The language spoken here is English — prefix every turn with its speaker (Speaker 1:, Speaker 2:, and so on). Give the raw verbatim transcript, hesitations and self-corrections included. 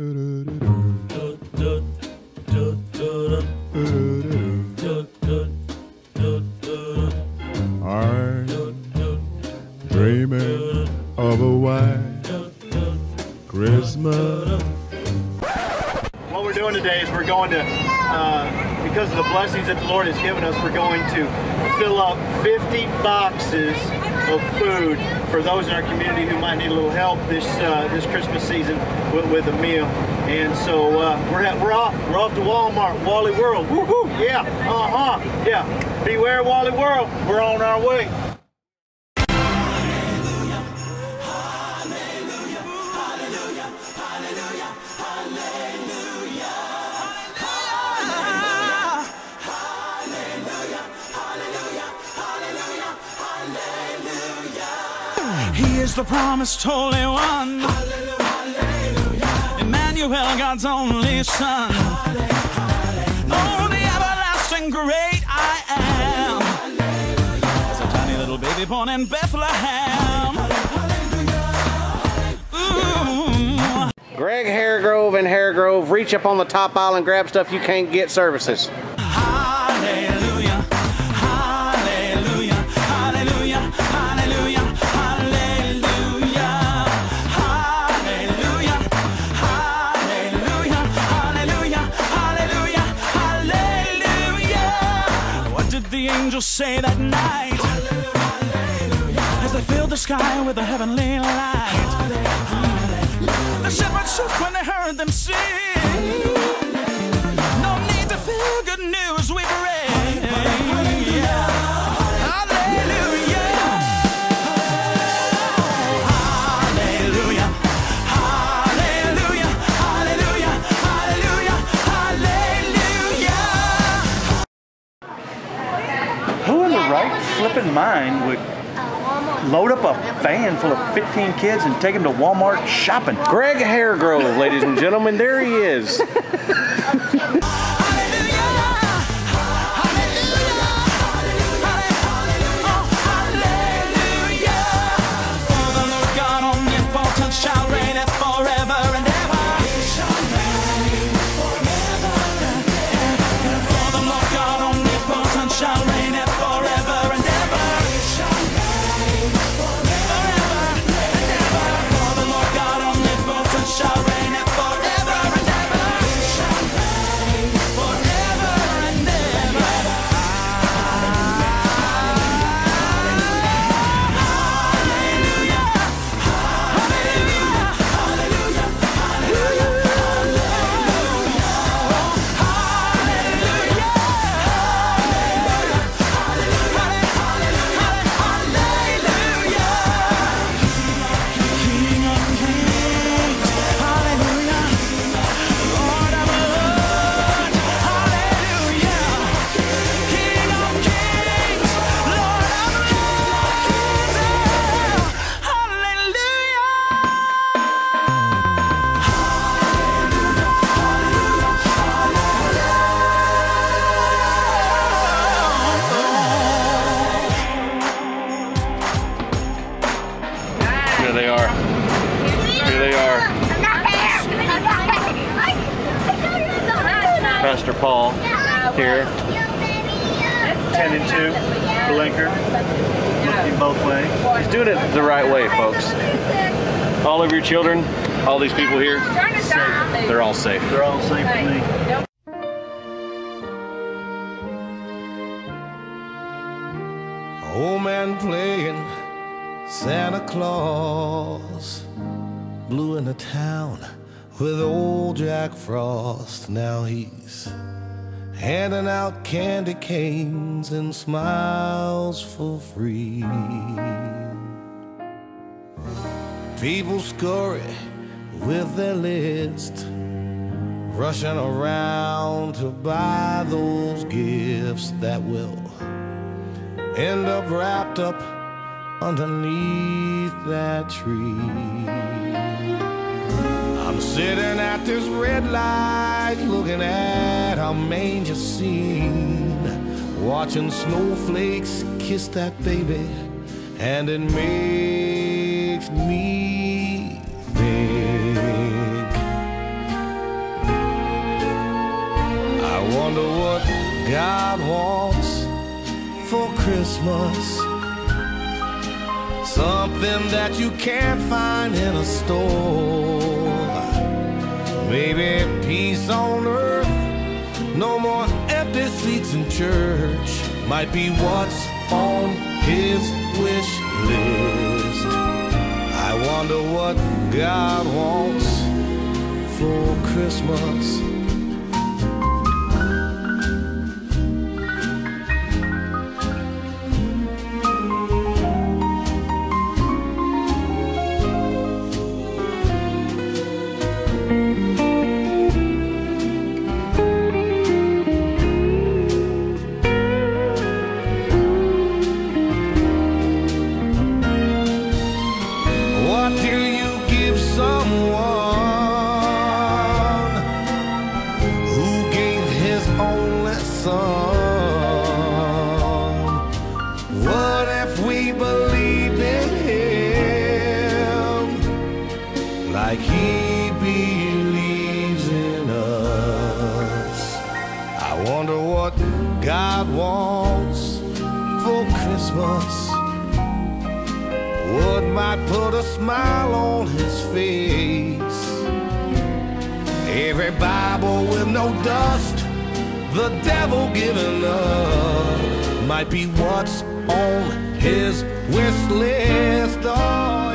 Speaker 1: I'm dreaming of a white Christmas.
Speaker 2: What we're doing today is we're going to, uh, because of the blessings that the Lord has given us, we're going to fill up fifty boxes of food for those in our community who might need a little help this uh, this Christmas season with, with a meal. And so uh, we're at, we're off we're off to Walmart, Wally World. Woohoo! Yeah, uh huh. Yeah. Beware, Wally World. We're on our way.
Speaker 3: He is the promised Holy One.
Speaker 4: Hallelujah, hallelujah.
Speaker 3: Emmanuel, God's only Son. Oh, the everlasting great I am. There's a tiny little baby born in Bethlehem. Ooh.
Speaker 5: Greg Hairgrove and Hairgrove, reach up on the top aisle and grab stuff you can't get services.
Speaker 3: Hallelujah, hallelujah, hallelujah, hallelujah. The angels say that night, hallelujah, hallelujah, as they filled the sky with a heavenly light. Hallelujah. The shepherds shook when they heard them sing. Hallelujah. No need to fear, good news we bring. Hallelujah. Hallelujah. Hallelujah. Hallelujah. Hallelujah. Hallelujah. Hallelujah.
Speaker 6: Who in the right flipping mind would load up a van full of fifteen kids and take them to Walmart shopping?
Speaker 5: Greg Hairgrove, ladies and gentlemen, there he is. Here they are. Here they are. Pastor Paul here.
Speaker 2: ten and two, blinker, looking both ways.
Speaker 5: He's doing it the right way, folks. All of your children, all these people here, safe. They're all safe.
Speaker 2: They're all safe with me.
Speaker 7: Old man playing Santa Claus, blew in the town with old Jack Frost. Now he's handing out candy canes and smiles for free. People scurry with their list, rushing around to buy those gifts that will end up wrapped up underneath that tree. I'm sitting at this red light, looking at our manger scene, watching snowflakes kiss that baby, and it makes me think God wants for Christmas. Something that you can't find in a store. Maybe peace on earth, no more empty seats in church, might be what's on his wish list. I wonder what God wants for Christmas. What do you give someone who gave his only son? What if we believed in him like he believes in us? I wonder what God wants for Christmas. What might put a smile on his face? Every Bible with no dust, the devil giving up, might be what's on his wish list. Oh,